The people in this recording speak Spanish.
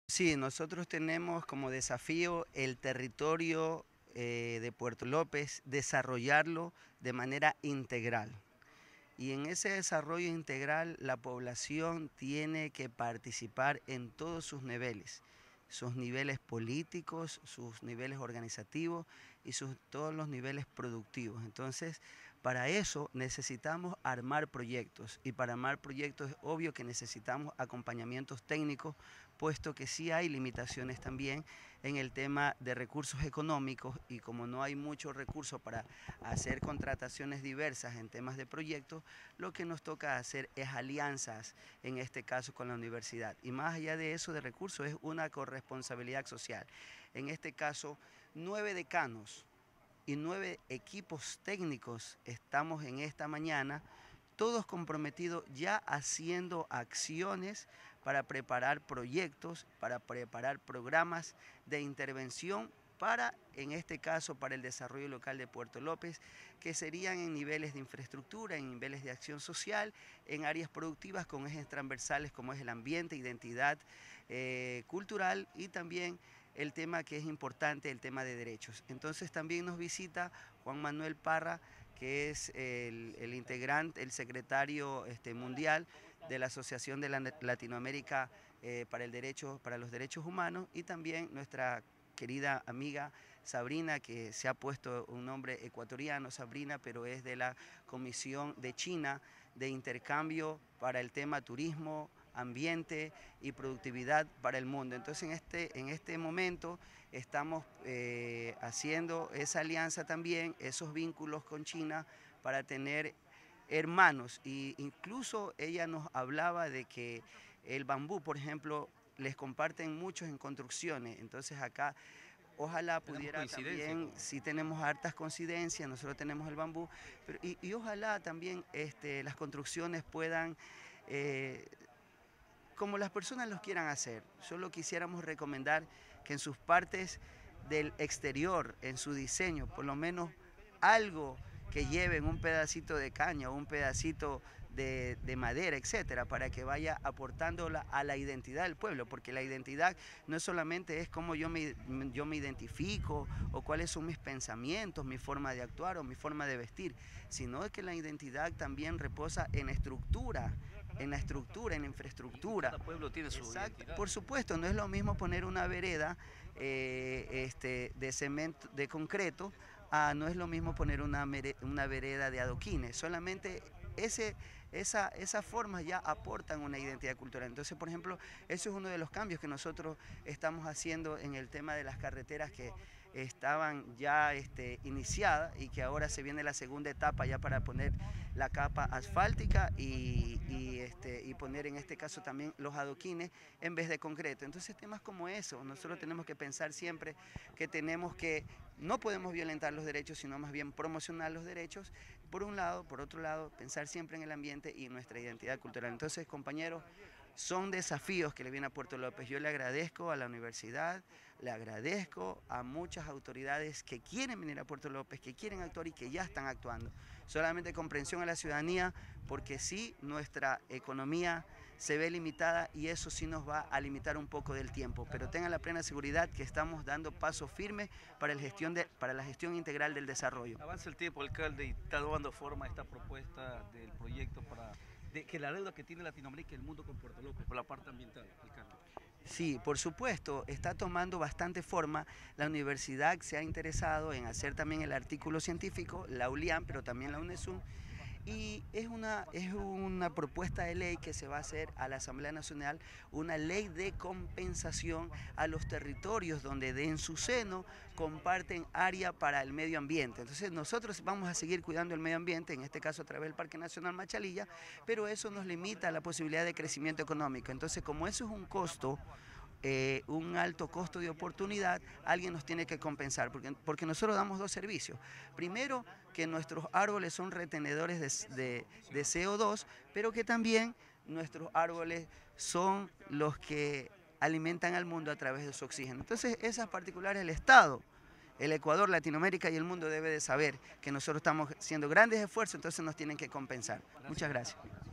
Sí, nosotros tenemos como desafío el territorio de Puerto López, desarrollarlo de manera integral. Y en ese desarrollo integral la población tiene que participar en todos sus niveles políticos, sus niveles organizativos y todos los niveles productivos. Entonces, para eso necesitamos armar proyectos y para armar proyectos es obvio que necesitamos acompañamientos técnicos, puesto que sí hay limitaciones también en el tema de recursos económicos y como no hay muchos recursos para hacer contrataciones diversas en temas de proyectos, lo que nos toca hacer es alianzas, en este caso con la universidad. Y más allá de eso de recursos es una corresponsabilidad social. En este caso, 9 decanos y 9 equipos técnicos estamos en esta mañana, todos comprometidos ya haciendo acciones para preparar proyectos, para preparar programas de intervención para, en este caso, para el desarrollo local de Puerto López, que serían en niveles de infraestructura, en niveles de acción social, en áreas productivas con ejes transversales como es el ambiente, identidad cultural y también el tema que es importante, el tema de derechos. Entonces también nos visita Juan Manuel Parra, que es el integrante, el secretario mundial de la Asociación de Latinoamérica para los Derechos Humanos, y también nuestra querida amiga Sabrina, que se ha puesto un nombre ecuatoriano, Sabrina, pero es de la Comisión de China de Intercambio para el tema turismo, ambiente y productividad para el mundo. Entonces en este momento estamos haciendo esa alianza también, esos vínculos con China para tener hermanos, y incluso ella nos hablaba de que el bambú, por ejemplo, les comparten muchos en construcciones. Entonces acá ojalá pudiera también, si tenemos hartas coincidencias, nosotros tenemos el bambú, pero, y ojalá también las construcciones puedan, como las personas los quieran hacer. Solo quisiéramos recomendar que en sus partes del exterior, en su diseño, por lo menos algo que lleven un pedacito de caña o un pedacito de madera, etcétera, para que vaya aportando a la identidad del pueblo, porque la identidad no solamente es cómo yo me identifico o cuáles son mis pensamientos, mi forma de actuar o mi forma de vestir, sino que la identidad también reposa en estructura, en la estructura, en la infraestructura. Cada pueblo tiene su identidad. Por supuesto, no es lo mismo poner una vereda de cemento, de concreto, no es lo mismo poner una vereda de adoquines. Solamente esas formas ya aportan una identidad cultural. Entonces, por ejemplo, eso es uno de los cambios que nosotros estamos haciendo en el tema de las carreteras que estaban ya iniciadas y que ahora se viene la segunda etapa ya para poner la capa asfáltica y poner en este caso también los adoquines en vez de concreto. Entonces temas como eso, nosotros tenemos que pensar siempre que no podemos violentar los derechos, sino más bien promocionar los derechos, por un lado, por otro lado, pensar siempre en el ambiente y nuestra identidad cultural. Entonces, compañeros, son desafíos que le viene a Puerto López. Yo le agradezco a la universidad, le agradezco a muchas autoridades que quieren venir a Puerto López, que quieren actuar y que ya están actuando. Solamente comprensión a la ciudadanía, porque sí, nuestra economía se ve limitada y eso sí nos va a limitar un poco del tiempo. Pero tengan la plena seguridad que estamos dando pasos firmes para la gestión integral del desarrollo. Avanza el tiempo, alcalde, y está dando forma a esta propuesta del proyecto que la deuda que tiene Latinoamérica y el mundo con Puerto López por la parte ambiental, alcalde. Sí, por supuesto, está tomando bastante forma. La universidad se ha interesado en hacer también el artículo científico, la ULIAN, pero también la UNESUM, y es una propuesta de ley que se va a hacer a la Asamblea Nacional, una ley de compensación a los territorios donde en su seno comparten área para el medio ambiente. Entonces nosotros vamos a seguir cuidando el medio ambiente, en este caso a través del Parque Nacional Machalilla, pero eso nos limita la posibilidad de crecimiento económico. Entonces, como eso es un costo, un alto costo de oportunidad, alguien nos tiene que compensar, porque nosotros damos dos servicios. Primero, que nuestros árboles son retenedores de CO2, pero que también nuestros árboles son los que alimentan al mundo a través de su oxígeno. Entonces, esas particulares el Estado, el Ecuador, Latinoamérica y el mundo debe de saber que nosotros estamos haciendo grandes esfuerzos, entonces nos tienen que compensar. Muchas gracias.